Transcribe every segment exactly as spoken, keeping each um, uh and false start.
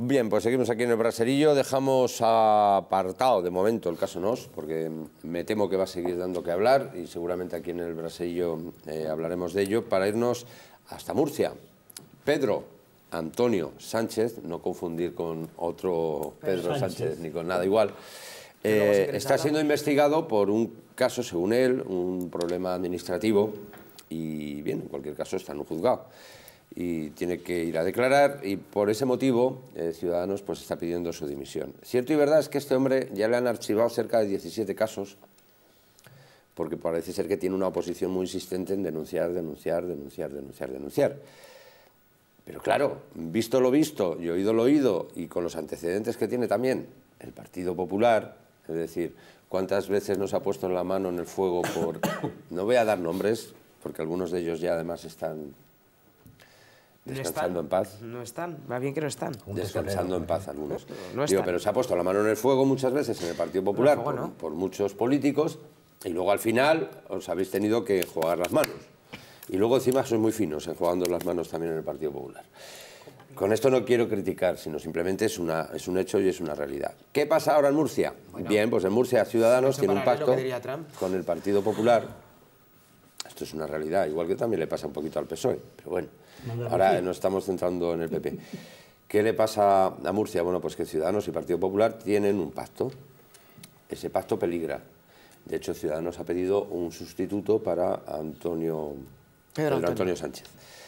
Bien, pues seguimos aquí en el Braserillo. Dejamos apartado de momento el caso Nos, porque me temo que va a seguir dando que hablar y seguramente aquí en el Braserillo eh, hablaremos de ello, para irnos hasta Murcia. Pedro Antonio Sánchez, no confundir con otro Pedro Sánchez, Sánchez ni con nada igual, eh, está siendo investigado por un caso, según él, un problema administrativo y, bien, en cualquier caso está en un juzgado y tiene que ir a declarar, y por ese motivo eh, Ciudadanos pues está pidiendo su dimisión. Cierto y verdad es que este hombre ya le han archivado cerca de diecisiete casos, porque parece ser que tiene una oposición muy insistente en denunciar, denunciar, denunciar, denunciar, denunciar. Pero claro, visto lo visto y oído lo oído, y con los antecedentes que tiene también el Partido Popular, es decir, cuántas veces nos ha puesto la mano en el fuego por... No voy a dar nombres, porque algunos de ellos ya además están... Descansando no en paz. No están, va bien que no están. Descansando en paz algunos. No, no Digo, pero se ha puesto la mano en el fuego muchas veces en el Partido Popular no, por, no. por muchos políticos, y luego al final os habéis tenido que jugar las manos. Y luego encima sois muy finos en jugando las manos también en el Partido Popular. Con esto no quiero criticar, sino simplemente es, una, es un hecho y es una realidad. ¿Qué pasa ahora en Murcia? Bueno, bien, pues en Murcia Ciudadanos tiene un pacto con el Partido Popular. Esto es una realidad, igual que también le pasa un poquito al P S O E, pero bueno. Ahora nos estamos centrando en el P P. ¿Qué le pasa a Murcia? Bueno, pues que Ciudadanos y Partido Popular tienen un pacto. Ese pacto peligra. De hecho, Ciudadanos ha pedido un sustituto para Antonio, Pedro Antonio. Antonio Sánchez.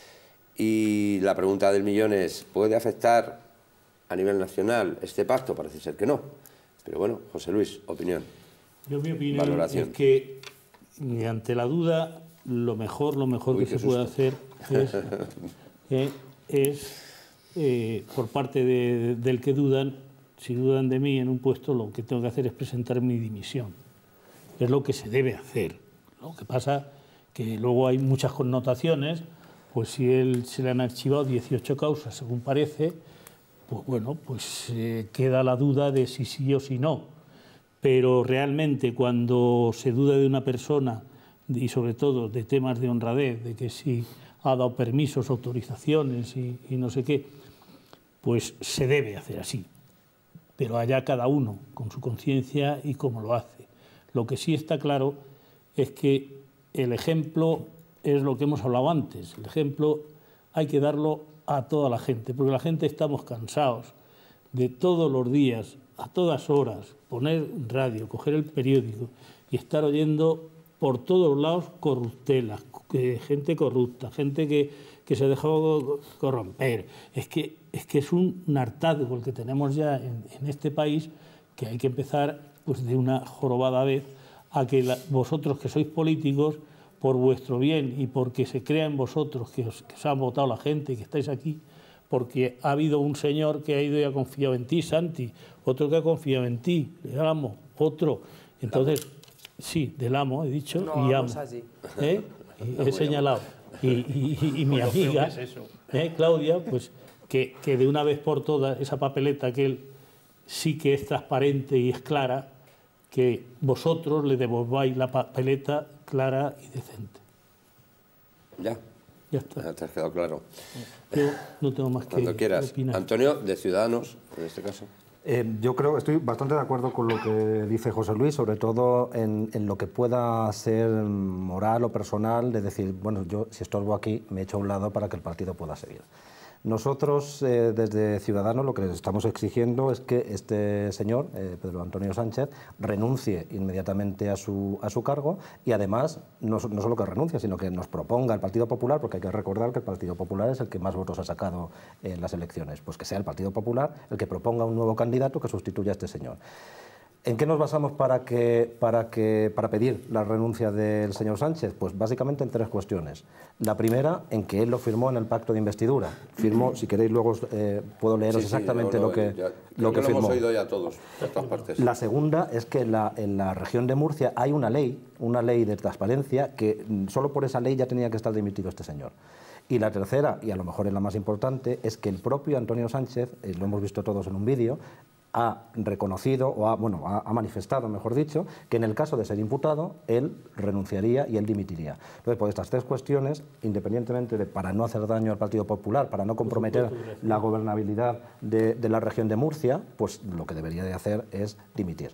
Y la pregunta del millón es, ¿puede afectar a nivel nacional este pacto? Parece ser que no. Pero bueno, José Luis, opinión. Yo mi opinión Valoración. es que, ante la duda, lo mejor, lo mejor Uy, que se susto. puede hacer es, eh, es eh, por parte de, del que dudan, si dudan de mí en un puesto, lo que tengo que hacer es presentar mi dimisión. Es lo que se debe hacer. Lo que pasa que luego hay muchas connotaciones, pues si él se le han archivado dieciocho causas, según parece, pues bueno, pues eh, queda la duda de si sí o si no. Pero realmente cuando se duda de una persona, y sobre todo de temas de honradez, de que si ha dado permisos, autorizaciones y, y no sé qué, pues se debe hacer así. Pero allá cada uno, con su conciencia y cómo lo hace. Lo que sí está claro es que el ejemplo es lo que hemos hablado antes. El ejemplo hay que darlo a toda la gente, porque la gente estamos cansados de todos los días, a todas horas, poner radio, coger el periódico y estar oyendo por todos lados corruptelas, gente corrupta, gente que, que se dejó corromper. Es que, es que es un hartazgo el que tenemos ya en, en este país, que hay que empezar pues, de una jorobada vez a que la, vosotros que sois políticos, por vuestro bien y porque se crea en vosotros que os, que os ha votado la gente y que estáis aquí, porque ha habido un señor que ha ido y ha confiado en ti, Santi, otro que ha confiado en ti, le amo, otro. Entonces, sí, del amo, he dicho, no, y amo. Así. ¿Eh? Y he señalado. Y, y, y, y mi amiga, es eso. ¿eh? Claudia, pues que, que de una vez por todas esa papeleta que él sí que es transparente y es clara, que vosotros le devolváis la papeleta clara y decente. Ya. Ya está. Ya te has quedado claro. Yo no tengo más Cuando que quieras. opinar. Antonio, de Ciudadanos, en este caso. Eh, yo creo, estoy bastante de acuerdo con lo que dice José Luis, sobre todo en, en lo que pueda ser moral o personal, de decir, bueno, yo si estorbo aquí me echo a un lado para que el partido pueda seguir. Nosotros, eh, desde Ciudadanos, lo que les estamos exigiendo es que este señor, eh, Pedro Antonio Sánchez, renuncie inmediatamente a su, a su cargo y además, no, no solo que renuncie, sino que nos proponga el Partido Popular, porque hay que recordar que el Partido Popular es el que más votos ha sacado en las elecciones, pues que sea el Partido Popular el que proponga un nuevo candidato que sustituya a este señor. ¿En qué nos basamos para, que, para, que, para pedir la renuncia del señor Sánchez? Pues básicamente en tres cuestiones. La primera, en que él lo firmó en el pacto de investidura. Firmó, si queréis luego eh, puedo leeros sí, sí, exactamente lo, lo que, ya, lo que, que firmó. Lo hemos oído ya todos, por todas partes. La segunda es que la, en la región de Murcia hay una ley, una ley de transparencia, que solo por esa ley ya tenía que estar dimitido este señor. Y la tercera, y a lo mejor es la más importante, es que el propio Antonio Sánchez, eh, lo hemos visto todos en un vídeo, ha reconocido o ha, bueno, ha, ha manifestado, mejor dicho, que en el caso de ser imputado, él renunciaría y él dimitiría. Entonces, por estas tres cuestiones, independientemente de para no hacer daño al Partido Popular, para no comprometer la gobernabilidad de, de la región de Murcia, pues lo que debería de hacer es dimitir.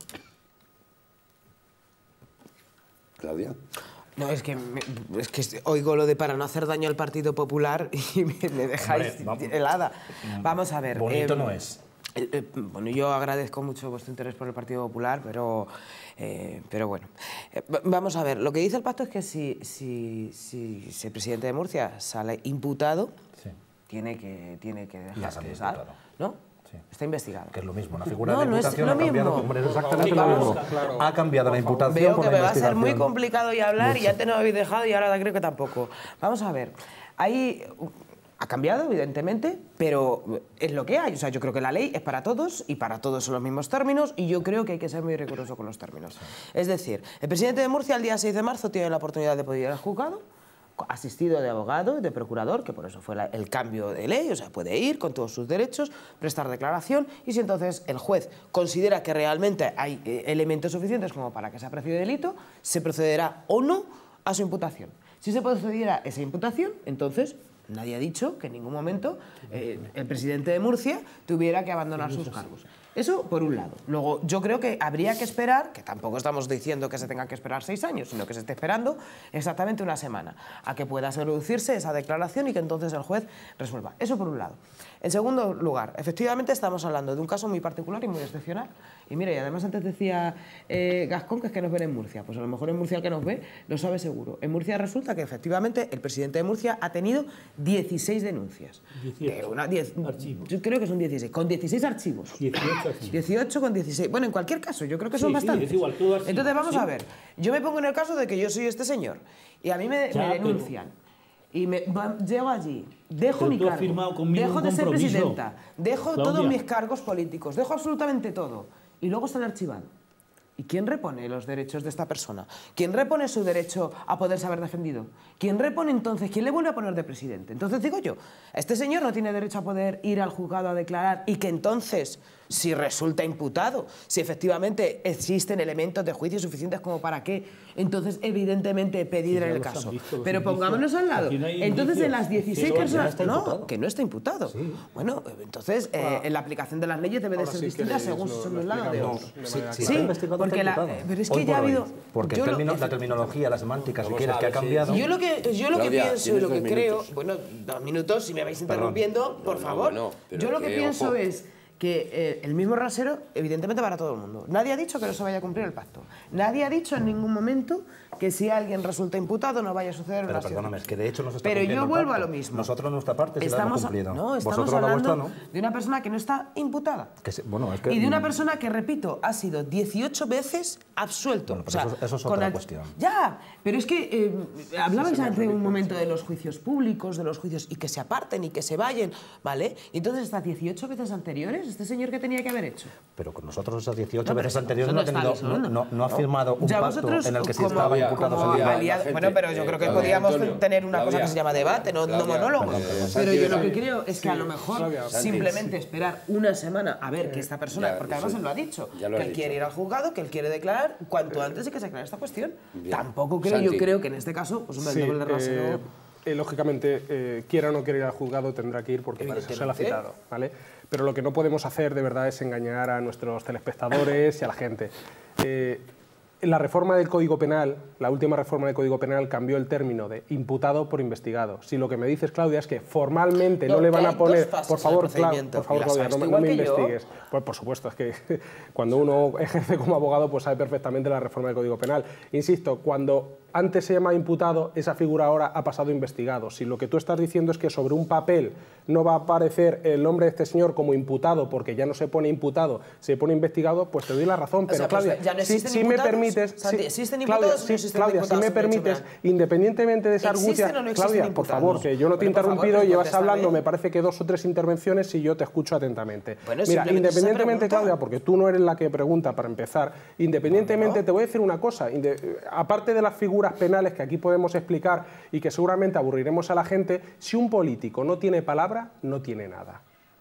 Claudia. No, es que, me, es que oigo lo de para no hacer daño al Partido Popular y me, me dejáis Hombre, vamos, helada. Vamos a ver. Bonito eh, no es. Eh, eh, bueno, yo agradezco mucho vuestro interés por el Partido Popular, pero, eh, pero bueno. Eh, vamos a ver, lo que dice el pacto es que si, si, si, si el presidente de Murcia sale imputado, sí. tiene que, tiene que dejarse pasar, ¿no? Sí. Está investigado. Que es lo mismo, la figura no, de la imputación no es ha cambiado. Hombre, es exactamente lo mismo. Claro. Ha cambiado la imputación. Veo por que la me va a ser muy complicado y hablar mucho. Y antes no me habéis dejado y ahora creo que tampoco. Vamos a ver, hay... Ha cambiado, evidentemente, pero es lo que hay. O sea, yo creo que la ley es para todos y para todos son los mismos términos y yo creo que hay que ser muy riguroso con los términos. Sí. Es decir, el presidente de Murcia el día seis de marzo tiene la oportunidad de poder ir al juzgado, asistido de abogado, de procurador, que por eso fue la, el cambio de ley, o sea, puede ir con todos sus derechos, prestar declaración y si entonces el juez considera que realmente hay eh, elementos suficientes como para que se aprecie delito, se procederá o no a su imputación. Si se procediera a esa imputación, entonces... Nadie ha dicho que en ningún momento eh, el presidente de Murcia tuviera que abandonar sus cargos. Eso por un lado. Luego, yo creo que habría que esperar, que tampoco estamos diciendo que se tenga que esperar seis años, sino que se esté esperando exactamente una semana, a que pueda producirse esa declaración y que entonces el juez resuelva. Eso por un lado. En segundo lugar, efectivamente estamos hablando de un caso muy particular y muy excepcional. Y mira, y además antes decía eh, Gascón que es que nos ven en Murcia. Pues a lo mejor en Murcia el que nos ve lo sabe seguro. En Murcia resulta que efectivamente el presidente de Murcia ha tenido dieciséis denuncias. dieciocho. De una, diez, archivos. Yo creo que son dieciséis. Con dieciséis archivos. dieciocho archivos. dieciocho con dieciséis. Bueno, en cualquier caso, yo creo que son sí, bastantes. Sí, es igual, todo archivo, Entonces vamos sí. a ver. Yo me pongo en el caso de que yo soy este señor y a mí me, ya, me denuncian. Pero... Y me, va, llego allí, dejo mi cargo, dejo de ser presidenta, dejo Claudia. todos mis cargos políticos, dejo absolutamente todo y luego están archivados. ¿Y quién repone los derechos de esta persona? ¿Quién repone su derecho a poderse haber defendido? ¿Quién repone entonces? ¿Quién le vuelve a poner de presidente? Entonces digo yo, este señor no tiene derecho a poder ir al juzgado a declarar y que entonces, si resulta imputado, si efectivamente existen elementos de juicio suficientes como para que, entonces evidentemente pedir en el caso. Visto, Pero pongámonos al lado. No entonces en las dieciséis personas... No, que no está imputado. Sí. Bueno, entonces eh, en la aplicación de las leyes debe de ser distinta según si son de un lado o de otro. Sí, sí, sí, porque la, pero es que ya ha habido... Porque el término, lo, la terminología, la semántica, si quieres, que ha cambiado... Yo lo que, yo lo que Claudia, pienso y lo que creo... Bueno, dos minutos, si me vais interrumpiendo, Perdón. por no, favor. No, no, yo lo que, que pienso ojo. es... que eh, el mismo rasero, evidentemente para todo el mundo. Nadie ha dicho que no se vaya a cumplir el pacto. Nadie ha dicho en ningún momento que si alguien resulta imputado no vaya a suceder Pero una perdóname, es que de hecho no se está Pero cumpliendo yo vuelvo el pacto. a lo mismo. Nosotros nuestra parte sí la hemos cumplido. No, estamos Vosotros hablando la vuestra, ¿no? de una persona que no está imputada. Que se, bueno, es que, y de una persona que, repito, ha sido dieciocho veces absuelto. Bueno, pero o sea, eso, eso es otra el, cuestión. Ya, pero es que eh, hablabais hace un momento de los juicios públicos, de los juicios, y que se aparten y que se vayan, ¿vale? Y entonces estas dieciocho veces anteriores, este señor que tenía que haber hecho. Pero con nosotros esas dieciocho no, veces anteriores no ha, tenido, no, no, no ha firmado un ya pacto en el que se estaba como, imputado como aliado, Bueno, pero yo creo que Claudia, podíamos Antonio, tener una Claudia, cosa que se llama debate, no, Claudia, no monólogo. Perdón, perdón. Pero yo lo que creo es que a lo mejor Claudia, simplemente sí. esperar una semana a ver que esta persona, ya, porque además él lo ha dicho, lo que él dicho. quiere ir al juzgado, que él quiere declarar cuanto antes de que se aclare esta cuestión. Bien. Tampoco creo, Santi. yo creo que en este caso, pues hombre, sí, el doble de rasero... Eh, eh, lógicamente, eh, quiera o no quiera ir al juzgado, tendrá que ir porque para eso se le ha citado, ¿vale? Pero lo que no podemos hacer de verdad es engañar a nuestros telespectadores y a la gente. Eh, La reforma del Código Penal, la última reforma del Código Penal cambió el término de imputado por investigado. Si lo que me dices, Claudia, es que formalmente no, no le van a poner... Por favor, Claudia, por favor, Claudia, no, no me investigues. Pues, por supuesto, es que cuando uno ejerce como abogado pues sabe perfectamente la reforma del Código Penal. Insisto, cuando antes se llama imputado, esa figura ahora ha pasado a investigado. Si lo que tú estás diciendo es que sobre un papel no va a aparecer el nombre de este señor como imputado porque ya no se pone imputado, se pone investigado, pues te doy la razón. Pero, o sea, Claudia, pues ya no si, si me permites... Santi, ¿existen imputados Claudia, o no existen Claudia, imputados? si me permites, independientemente de esa argucia... No Claudia, por favor, que yo no te he bueno, interrumpido favor, y llevas hablando, me parece que dos o tres intervenciones y yo te escucho atentamente. Bueno, Mira, independientemente, Claudia, porque tú no eres la que pregunta para empezar, independientemente, no, no. te voy a decir una cosa, aparte de las figuras penales que aquí podemos explicar y que seguramente aburriremos a la gente, si un político no tiene palabra, no tiene nada.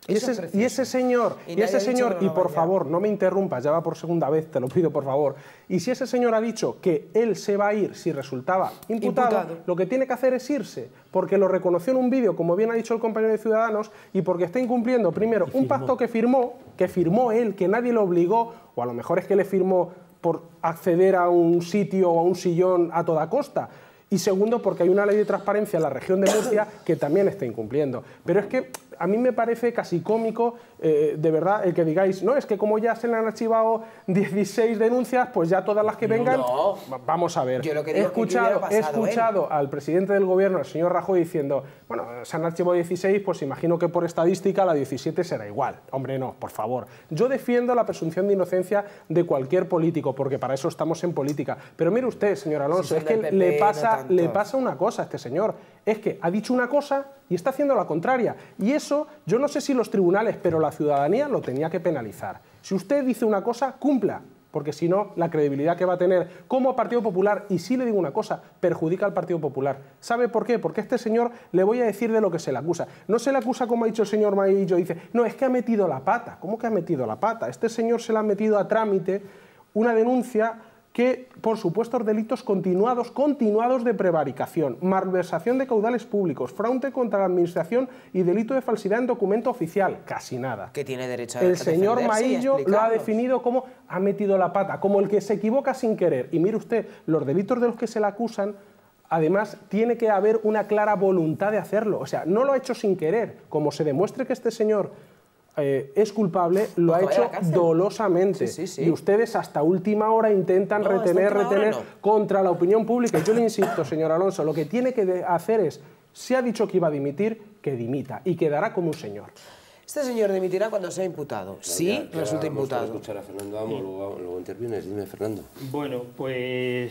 Y ese, y ese señor, y, y ese señor, y por favor, no me interrumpas, ya va por segunda vez, te lo pido por favor, y si ese señor ha dicho que él se va a ir si resultaba imputado, imputado. lo que tiene que hacer es irse, porque lo reconoció en un vídeo, como bien ha dicho el compañero de Ciudadanos, y porque está incumpliendo, primero, un pacto que firmó, que firmó él, que nadie lo obligó, o a lo mejor es que le firmó por acceder a un sitio o a un sillón a toda costa, y segundo, porque hay una ley de transparencia en la región de Murcia que también está incumpliendo. Pero es que a mí me parece casi cómico, eh, de verdad, el que digáis, no, es que como ya se le han archivado dieciséis denuncias, pues ya todas las que vengan... No, no. Vamos a ver, Yo lo que digo he escuchado, que he escuchado al presidente del gobierno, el señor Rajoy, diciendo, bueno, se han archivado dieciséis, pues imagino que por estadística la diecisiete será igual. Hombre, no, por favor. Yo defiendo la presunción de inocencia de cualquier político, porque para eso estamos en política. Pero mire usted, señor Alonso, si es que P P, le, pasa, no le pasa una cosa a este señor, es que ha dicho una cosa y está haciendo la contraria. Y eso, yo no sé si los tribunales, pero la ciudadanía lo tenía que penalizar. Si usted dice una cosa, cumpla, porque si no, la credibilidad que va a tener como Partido Popular, y sí le digo una cosa, perjudica al Partido Popular. ¿Sabe por qué? Porque a este señor le voy a decir de lo que se le acusa. No se le acusa, como ha dicho el señor Maillo, dice, no, es que ha metido la pata. ¿Cómo que ha metido la pata? Este señor se le ha metido a trámite una denuncia que por supuestos delitos continuados, continuados de prevaricación, malversación de caudales públicos, fraude contra la administración y delito de falsidad en documento oficial, casi nada. Que tiene derecho a El señor Maillo lo ha definido como ha metido la pata, como el que se equivoca sin querer. Y mire usted, los delitos de los que se le acusan, además, tiene que haber una clara voluntad de hacerlo. O sea, no lo ha hecho sin querer. Como se demuestre que este señor Eh, es culpable, lo ha hecho dolosamente. Sí, sí, sí. Y ustedes hasta última hora intentan no, retener, retener no. contra la opinión pública. Yo le insisto, señor Alonso, lo que tiene que hacer es, se ha dicho que iba a dimitir, que dimita y quedará como un señor. Este señor dimitirá cuando sea imputado. Sí, ya, ya resulta imputado. Vamos a escuchar a Fernando Amo, luego, luego intervienes. Dime, Fernando. Bueno, pues...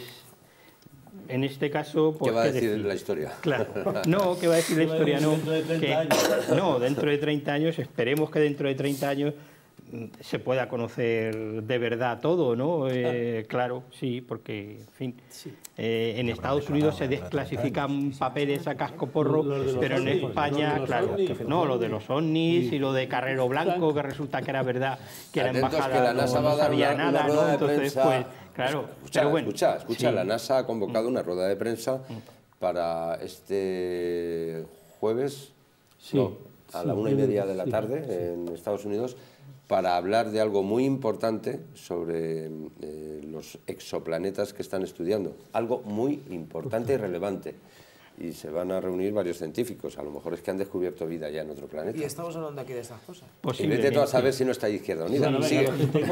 En este caso... Pues, ¿Qué va a decir decir? la historia? Claro. No, ¿qué va a decir la historia? No, dentro de treinta que, años. No, dentro de treinta años, esperemos que dentro de treinta años se pueda conocer de verdad todo, ¿no? Eh, claro, sí, porque, en fin, eh, en Estados Unidos se desclasifican papeles a cascoporro, pero en España, claro, no, lo de los ovnis y lo de Carrero Blanco, que resulta que era verdad, que la embajada no sabía nada, ¿no? Entonces, pues... Claro, escucha, pero bueno, escucha, escucha sí. La NASA ha convocado una rueda de prensa para este jueves, sí, no, a sí, la una y media de la tarde sí, en Estados Unidos, para hablar de algo muy importante sobre eh, los exoplanetas que están estudiando. Algo muy importante y relevante. Y se van a reunir varios científicos. A lo mejor es que han descubierto vida ya en otro planeta. Y estamos hablando aquí de estas cosas. Y vete tú a saber si no está ahí Izquierda Unida. Bueno, sigue.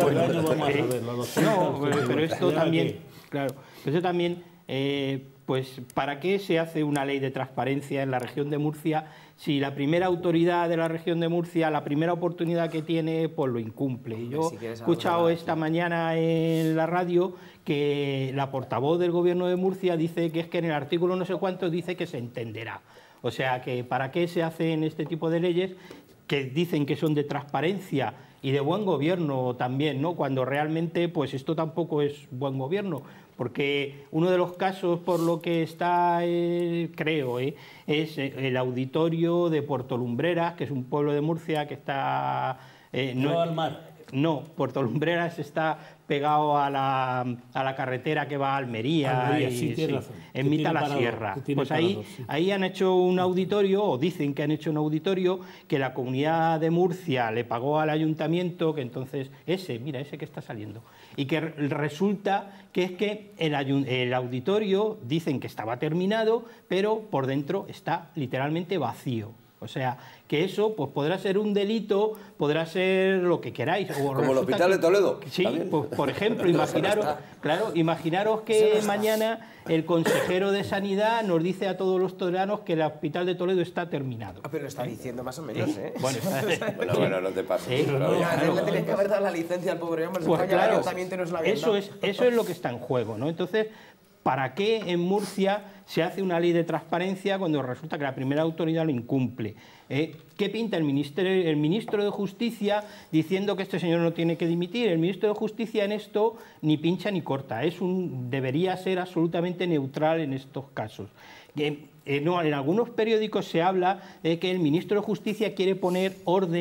No, pero esto también, claro, esto también, eh, pues, ¿para qué se hace una ley de transparencia en la región de Murcia si la primera autoridad de la región de Murcia, la primera oportunidad que tiene, pues lo incumple? Yo si he escuchado esta mañana en la radio que la portavoz del Gobierno de Murcia dice que es que en el artículo no sé cuánto dice que se entenderá. O sea, que ¿para qué se hacen este tipo de leyes que dicen que son de transparencia y de buen gobierno también, ¿no? Cuando realmente, pues esto tampoco es buen gobierno, porque uno de los casos por lo que está, eh, creo, eh, es el auditorio de Puerto Lumbreras, que es un pueblo de Murcia que está... Eh, no, no al mar. No, Puerto Lumbreras está pegado a la, a la carretera que va a Almería, Almería y, sí, sí, en mitad de la parado, sierra. Pues parado, ahí, sí. ahí han hecho un auditorio, o dicen que han hecho un auditorio, que la Comunidad de Murcia le pagó al ayuntamiento, que entonces, ese, mira, ese que está saliendo, y que resulta que es que el, el auditorio dicen que estaba terminado, pero por dentro está literalmente vacío. O sea, que eso pues podrá ser un delito, podrá ser lo que queráis. O como el Hospital que, de Toledo. Sí, pues, por ejemplo, imaginaros, claro, imaginaros que mañana el consejero de Sanidad nos dice a todos los toledanos que el Hospital de Toledo está terminado. Ah, pero lo está diciendo más o menos, ¿eh? Bueno, bueno, bueno, no te pases. ¿Eh? Claro. Claro, le tenéis que haber dado la licencia al pobre hombre. Pues claro, también te nos la habían eso, dado. es, eso es lo que está en juego, ¿no? Entonces, ¿para qué en Murcia se hace una ley de transparencia cuando resulta que la primera autoridad lo incumple? Eh, ¿Qué pinta el ministro, el ministro de Justicia diciendo que este señor no tiene que dimitir? El ministro de Justicia en esto ni pincha ni corta, es un, debería ser absolutamente neutral en estos casos. Eh, eh, no, en algunos periódicos se habla de que el ministro de Justicia quiere poner orden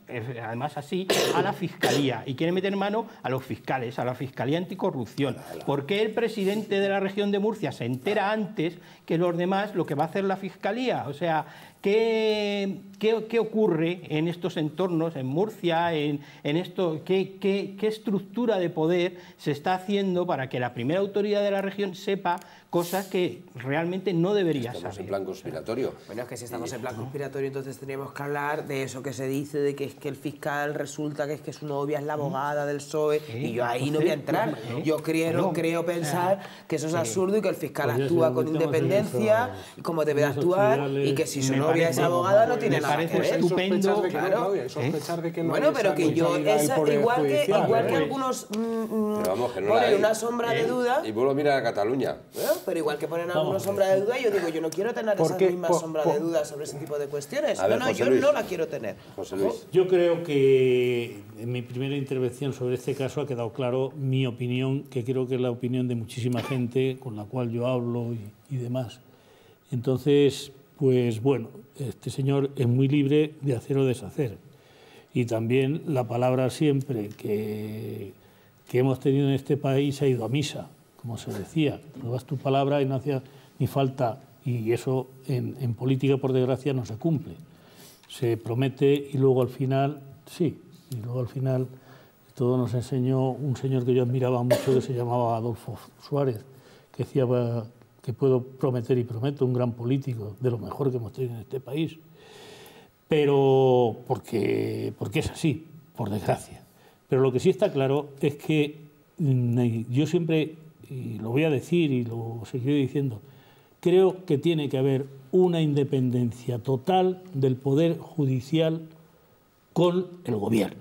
además así, a la Fiscalía y quiere meter mano a los fiscales, a la Fiscalía Anticorrupción. ¿Por qué el presidente de la región de Murcia se entera antes que los demás lo que va a hacer la Fiscalía? O sea, ¿qué, qué, qué ocurre en estos entornos, en Murcia, en, en esto, qué, qué, qué estructura de poder se está haciendo para que la primera autoridad de la región sepa cosas que realmente no debería Estamos saber? en plan conspiratorio. Bueno, es que si estamos en plan conspiratorio, entonces tendríamos que hablar de eso que se dice, de que es que el fiscal resulta que es que su novia es la abogada del P S O E, y yo ahí no voy a entrar. Yo creo, creo pensar que eso es absurdo y que el fiscal actúa con independencia, como debe de actuar, y que si su novia es abogada no tiene nada que ver. Estupendo, Claro. sospechar de que no Bueno, pero que yo, esa, igual que, igual que ¿eh? algunos mm, Pero vamos, que no la ponen hay. una sombra de duda, Y vuelvo a mirar a Cataluña. bueno, pero igual que ponen alguna sombra de duda, yo digo, yo no quiero tener esa Porque, misma por- sombra por- de duda sobre ese tipo de cuestiones. A ver, no, no, José yo Luis. no la quiero tener. José Luis. Yo creo que en mi primera intervención sobre este caso ha quedado claro mi opinión, que creo que es la opinión de muchísima gente con la cual yo hablo y, y demás. Entonces, pues bueno, este señor es muy libre de hacer o deshacer. Y también la palabra siempre que, que hemos tenido en este país ha ido a misa, como se decía. No das tu palabra y no hacía ni falta, y eso en, en política, por desgracia, no se cumple. Se promete y luego al final, sí, y luego al final todo nos enseñó un señor que yo admiraba mucho que se llamaba Adolfo Suárez, que decía que puedo prometer y prometo, un gran político, de lo mejor que hemos tenido en este país. Pero porque, porque es así, por desgracia. Pero lo que sí está claro es que yo siempre, y lo voy a decir y lo seguiré diciendo, creo que tiene que haber una independencia total del Poder Judicial con el Gobierno.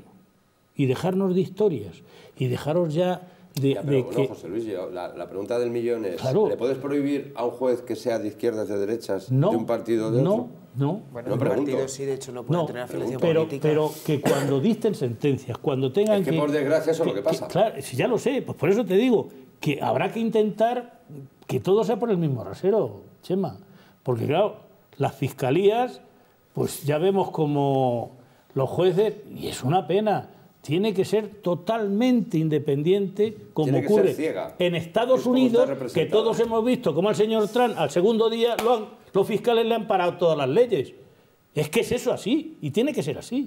Y dejarnos de historias, y dejaros ya de, Ya, pero de bueno, que... José Luis, yo- la, la pregunta del millón es, Claro. ¿le puedes prohibir a un juez que sea de izquierdas, de derechas, No, de un partido o de no, otro? no. Bueno, No el pregunto. partido sí, de hecho, no puede No, tener afiliación pero, política. pero que cuando dicten sentencias, cuando tengan Es que, por desgracia, eso es lo que pasa. claro, si ya lo sé, pues por eso te digo que habrá que intentar que todo sea por el mismo rasero, Chema. Porque claro, las fiscalías, pues ya vemos como los jueces, y es una pena, tiene que ser totalmente independiente, como Tiene que ocurre ser ciega. en Estados Es como Unidos, está que representada. todos hemos visto como al señor Trump al segundo día lo han- los fiscales le han parado todas las leyes. Es que es eso así, y tiene que ser así.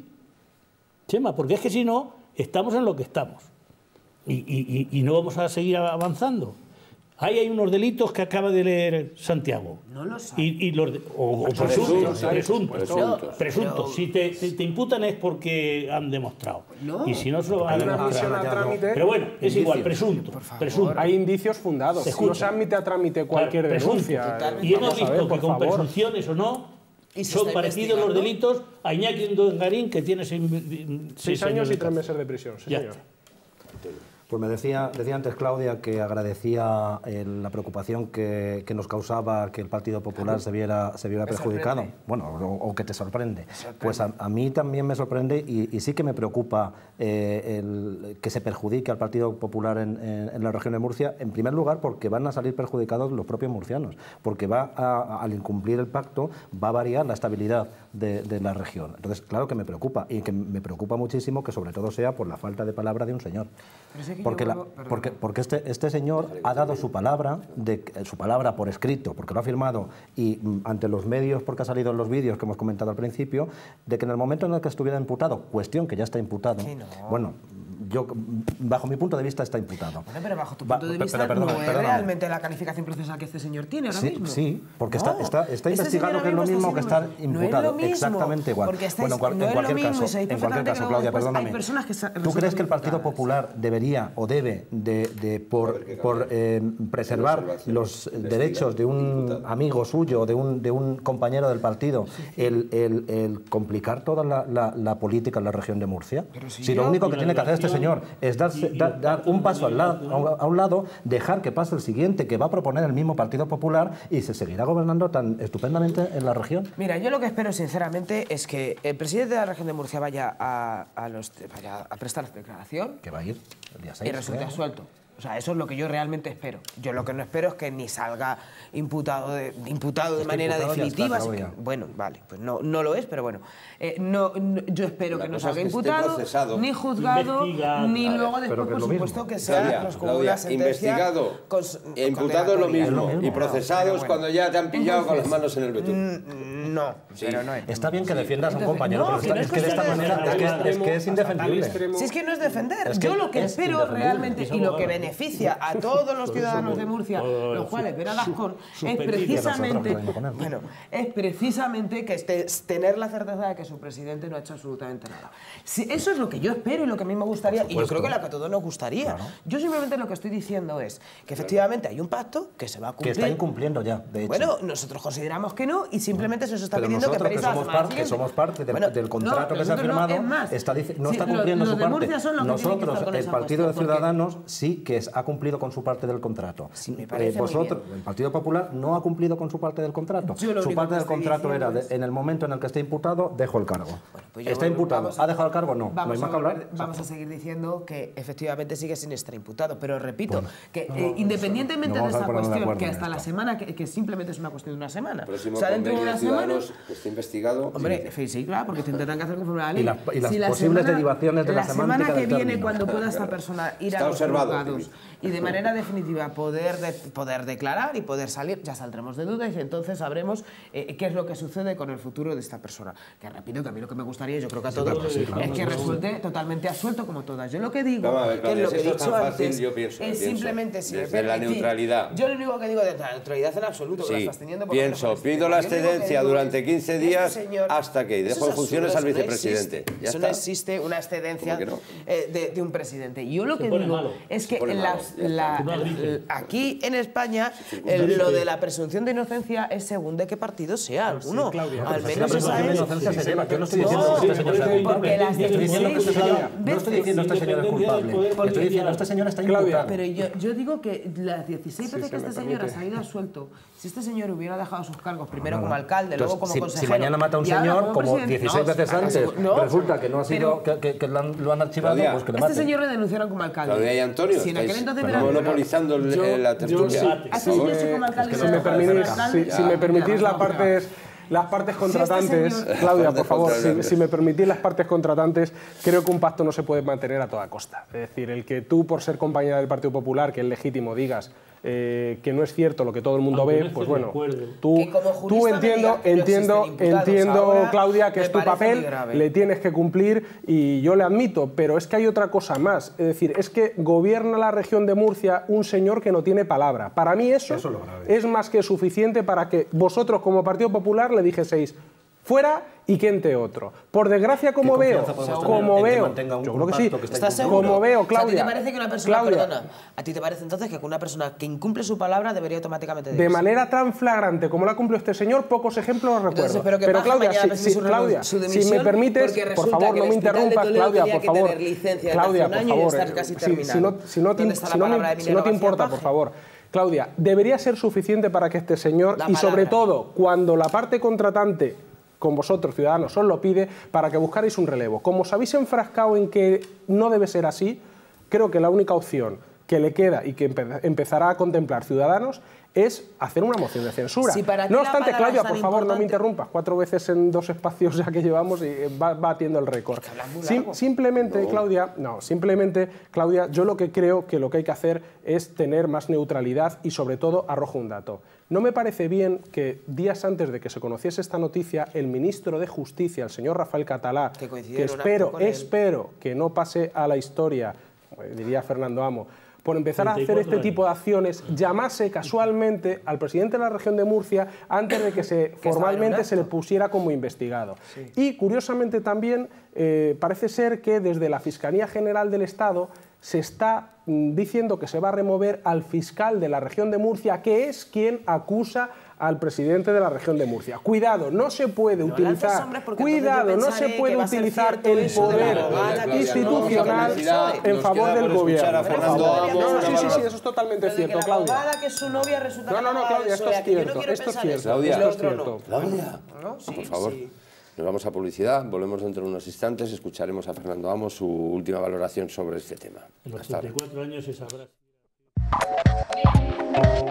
Chema, porque es que si no, estamos en lo que estamos. Y, y- y- y no vamos a seguir avanzando. Ahí hay unos delitos que acaba de leer Santiago. No lo sé. Y, y los de- o, o Presuntos, presuntos, hay presuntos. presuntos. Presuntos. Si te, te- te imputan es porque han demostrado. No. Y si no se lo van a Hay una demostrar. misión a trámite. Pero bueno, es igual, presuntos. Presuntos. Hay indicios fundados. Se escucha. No se admite a trámite cualquier Claro, presuntos. denuncia. Y hemos Vamos a visto ver, que por con favor. presunciones o no, ¿Y se son está parecidos los investigando? delitos a Iñaki Ndongarín, que tiene seis, seis Seis años de y tres cárcel. meses de prisión, sí, Ya señor. está. Pues me decía, decía antes Claudia que agradecía eh, la preocupación que, que nos causaba que el Partido Popular se viera, se viera perjudicado. Bueno, o, o que te sorprende. Pues a, a mí también me sorprende y, y sí que me preocupa eh, el, que se perjudique al Partido Popular en, en- en la región de Murcia, en primer lugar porque van a salir perjudicados los propios murcianos, porque va a- al incumplir el pacto va a variar la estabilidad de, de la región. Entonces, claro que me preocupa y que me preocupa muchísimo que sobre todo sea por la falta de palabra de un señor. Pero sé que Porque, yo la- vuelvo- perdón. porque, porque este, este señor ha dado su palabra, de, su palabra por escrito, porque lo ha firmado, y mm, ante los medios, porque ha salido en los vídeos que hemos comentado al principio, de que en el momento en el que estuviera imputado, cuestión que ya está imputado, Sí, no. bueno, yo, bajo mi punto de vista, está imputado. Bueno, pero bajo tu Va- punto de pe- vista pero perdona, no es perdóname. realmente la calificación procesal que este señor tiene ahora Sí, mismo. sí, porque está, No, está, está este investigado señor que es lo ahora mismo que está estar siendo- imputado, no es lo mismo, exactamente igual. porque estáis- bueno, en, cual- no en es lo cualquier mismo, caso, y sabéis en cualquier perfectamente caso, que Claudia, luego, pues, hay perdóname. personas que sa- ¿Tú crees resultan que el Partido imputadas? Popular debería o debe de, de por, por eh, preservar observación. los Investiga. derechos de un amigo suyo, de un, de un compañero del partido, el, el- el complicar toda la, la- la política en la región de Murcia? si Si lo yo- único y que la tiene que hacer este relación- señor es darse, y- y da- el dar pacto un de paso al lado, gobierno, a un- a un lado, dejar que pase el siguiente, que va a proponer el mismo Partido Popular y se seguirá gobernando tan estupendamente en la región. Mira, yo lo que espero sinceramente es que el presidente de la región de Murcia vaya a, a los, vaya a prestar declaración Que va a ir el día seis. y resulte creo. absuelto. O sea, eso es lo que yo realmente espero. Yo lo que no espero es que ni salga imputado de, imputado de manera definitiva. Así que, bueno, vale, pues no, no lo es, pero bueno. Eh, no, no, yo espero La que no cosa salga es que esté imputado, procesado, ni juzgado, investigado. ni A ver, luego después, por supuesto, que sea Claudia, pues, como Claudia, una sentencia investigado con- e imputado es lo condenatoria. mismo, Es lo mismo. y procesados Bueno, cuando ya te han pillado con las entonces, manos en el betún. Mm, No, pero no es. Está bien que defiendas a un Entonces, compañero, no, pero que no es es que de esta cuestión de manera es que, es que es indefendible. Si es que no es defender, Es que yo lo que es espero indefendible. realmente Es y lo que abogado. beneficia a todos los ciudadanos de Murcia, oh, los su- cuales ver a Gascón, su- es su precisamente, petición. Nosotros lo bueno, es precisamente que esté, tener la certeza de que su presidente no ha hecho absolutamente nada. Si eso es lo que yo espero y lo que a mí me gustaría, y yo creo que lo que a todos nos gustaría. Yo simplemente lo que estoy diciendo es que efectivamente hay un pacto que se va a Que cumplir. está incumpliendo ya, de hecho. Bueno, nosotros consideramos que no y simplemente se os está Pero pidiendo que nosotros, esperéis que a la somos semana parte- siguiente. somos parte del- Bueno, del contrato no, que se ha nosotros no, firmado, es más, está dic- no sí, está lo- cumpliendo los su de parte. Murcia son los que tienen que Nosotros, estar con el esa Partido de cuestión, porque- Ciudadanos, sí que es- ha cumplido con su parte del contrato. Sí, me parece muy vosotros, bien. el Partido Popular, no ha cumplido con su parte del contrato. Yo lo Su único parte que del estoy contrato era, diciendo de- es- en el momento en el que esté imputado, dejo el cargo. Pues yo ¿Está vuelvo- imputado? vamos a- ¿Ha dejado el cargo? No. ¿No Vamos, hay más a, que hablar? volver- vamos a seguir diciendo que efectivamente sigue sin estar imputado, pero repito, que eh, independientemente no de vamos a esta ponernos de cuestión, acuerdo que en hasta la esto. semana, que, que simplemente es una cuestión de una semana. Próximo o sea, dentro de convenio una de semana... Ciudadanos que esté investigado. Hombre, sí, sí, claro, porque tendrán que hacer conforme a la ley. Y las- y las Si la posibles semana- derivaciones de la semántica semana que del viene, término. cuando pueda esta persona ir Está a los observado, juzgados Felipe. y de manera definitiva poder, de- poder declarar y poder salir, ya saldremos de dudas y entonces sabremos eh, qué es lo que sucede con el futuro de esta persona. Que repito, que a mí lo que me gustaría, yo creo que a todos, claro, sí, claro, es que claro. resulte totalmente absuelto como todas. Yo lo que digo, Vamos a ver, que es lo Claudia, que he si esto es dicho tan fácil, antes, yo pienso, es pienso, simplemente si me desde la permitís- neutralidad. Yo lo único que digo desde la neutralidad en absoluto, que la Sí, estás teniendo porque pienso, no es pido la Yo lo único que excedencia digo durante es, quince este días señor- hasta que Eso dejo en es funciones absurdo, al eso no vicepresidente. existe. Ya Eso no está. existe una excedencia ¿Cómo que no? eh, de, de un presidente. Yo lo que pone digo malo. es que pone en malo, las- ya está. la- Tú no el- dices. aquí en España el- lo de la presunción de inocencia es según de qué partido sea alguno. Claudia. Al Si la menos presunción esa de es... inocencia se lleva. Yo no estoy No, diciendo que este señor sea porque culpable. las Estoy diciendo que este dieciséis señor- No estoy diciendo que este señor es culpable. Independiente Estoy diciendo que este señor está Claudia. imputado. Pero yo, yo digo que las dieciséis veces se que me este señor ha permite. salido suelto, si este señor hubiera dejado sus cargos, primero como alcalde, luego como Entonces, si, consejero... si mañana mata a un y ahora señor, como presidente- dieciséis No, veces ¿acaso- antes, no? resulta que no ha sido, Pero- que, que- que lo, han, lo han archivado, Claudia, pues que le Este maten. señor le denunciaron como alcalde. Claudia y Antonio, Si en aquel estáis entonces hubiera- monopolizando el- Yo- la yo tertulia. sí. A este señor sí como alcalde Es le que Si me no denunciaron permitís, como si, alcalde, si me ya, permitís ya, las ya. partes, las partes contratantes, señor- Claudia, por Partes favor, si, contratantes. si me permitís las partes contratantes, creo que un pacto no se puede mantener a toda costa. Es decir, el que tú, por ser compañera del Partido Popular, que es legítimo, digas eh, que no es cierto lo que todo el mundo Aunque ve, no estés pues de bueno, acuerdo. tú, Que como tú jurista me entiendo, digas que no entiendo, existen imputados entiendo, ahora, Claudia, que me es tu parece papel, muy grave. le tienes que cumplir y yo le admito, pero es que hay otra cosa más. Es decir, es que gobierna la región de Murcia un señor que no tiene palabra. Para mí eso, Eso es lo grave. es más que suficiente para que vosotros como Partido Popular le dijeseis fuera y que entre otro. Por desgracia, como ¿Qué veo, confianza podemos como tener en que veo, mantenga un yo creo que sí, pacto que está ¿Estás incumplido? seguro? como veo, O sea, ¿a ti Claudia, te parece que una persona, Claudia, perdona, a ti te parece entonces que una persona que incumple su palabra debería automáticamente de irse? manera tan flagrante como la cumplió este señor, pocos ejemplos los Entonces, recuerdo. espero que Pero Paje Claudia, mañana si, presente si- su Claudia, su si dimisión, me permites, porque por resulta favor, que no el me Hospital de interrumpas, Toledo Claudia, tenía por que favor. tener licencia desde Claudia, hace un por año y favor, estar casi si- terminado. si no, si no te, ¿Dónde está si la no me- palabra de si no Emiliano te García importa, Paje? por favor. Claudia, debería ser suficiente para que este señor, La y sobre palabra. todo cuando la parte contratante con vosotros, ciudadanos, os lo pide, para que buscarais un relevo. Como os habéis enfrascado en que no debe ser así, creo que la única opción que le queda y que empe- empezará a contemplar Ciudadanos es hacer una moción de censura. Si para ti no la obstante, palabra Claudia, es tan por favor, no me importante- interrumpas. Cuatro veces en dos espacios ya que llevamos y eh, va batiendo el récord. hablas muy Sim- largo. simplemente, Claudia, no, simplemente, Claudia, yo lo que creo que lo que hay que hacer es tener más neutralidad y, sobre todo, arrojo un dato. No me parece bien que días antes de que se conociese esta noticia, el ministro de Justicia, el señor Rafael Catalá, Que coincidió que en un espero, acto con él. espero que no pase a la historia, eh, diría Fernando Amo, por empezar a hacer treinta y cuatro este tipo de acciones, llamase casualmente al presidente de la región de Murcia antes de que se estaba en un formalmente se le acto. pusiera como investigado. Y curiosamente también eh, parece ser que desde la Fiscalía General del Estado se está mm, diciendo que se va a remover al fiscal de la región de Murcia, que es quien acusa al presidente de la región de Murcia. Cuidado, no se puede No lances utilizar, sombras porque entonces yo cuidado, no pensaré se que puede va a ser utilizar cierto el eso de la poder abogada que Claudia, institucional no, no, en nos favor queda del por escuchar gobierno. a Por Fernando favor. Amo, No, una sí, sí, sí, valoración. eso es totalmente Pero de que cierto, la Claudia. abogada que es su novia resulta No, que no, no, la Claudia, esto abogada es que yo no cierto, quiero esto es pensar cierto, eso. Claudia. esto Lo es otro cierto. no. Claudia, ¿No? Sí, por favor. sí. Nos vamos a publicidad, volvemos dentro de unos instantes, escucharemos a Fernando Amo su última valoración sobre este tema. En los Hasta ahora. treinta y cuatro años se sabrá. Thank you.